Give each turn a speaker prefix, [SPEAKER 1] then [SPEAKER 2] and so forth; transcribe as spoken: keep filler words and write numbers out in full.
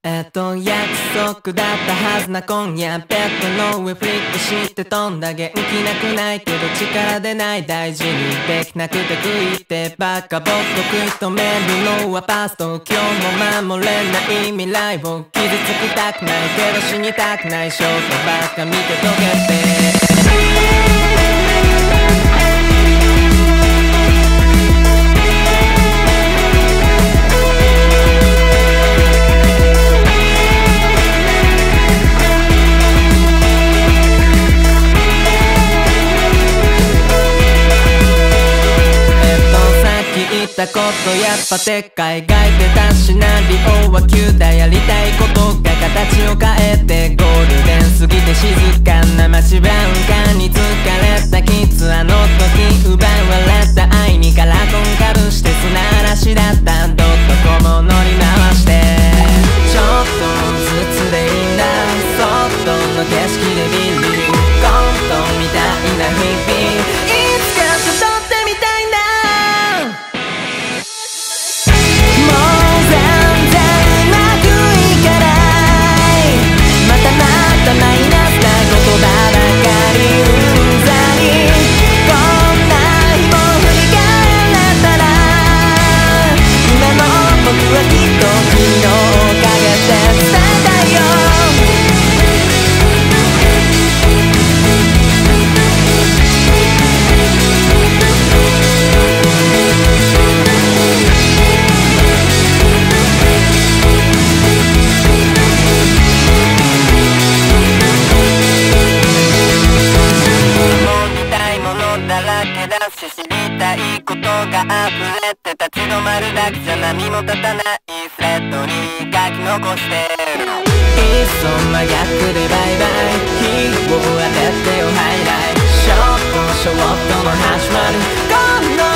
[SPEAKER 1] えっと約束だったはずな今夜ベッドの上フリップして飛んだ元気なくないけど力出ない大事にできなくて悔いてバカぼっと食い止めるのはパスト今日も守れない未来を傷つきたくないけど死にたくないショートばっか見て溶けて言ったことやっぱでっかい描いてたシナリオは急だやりたいことが形を変えてゴールデン過ぎて静かな街ブラウン管に疲れたキッズあの時奪われた愛にカラコンかぶして砂嵐だったどっとこも乗り回してちょっとずつでいいんだ外の景色でビリコントみたいな日々いつか辿ってみたいんだマイナスな言葉ばかりうんざりこんな日も振り返れたら今の僕はきっと君のおかげで伝えたいよ知りたいことが溢れて立ち止まるだけじゃ波も立たないスレッドに書き残していっそ真逆でバイバイ日を当ててよハイライトショートショートの始まるこの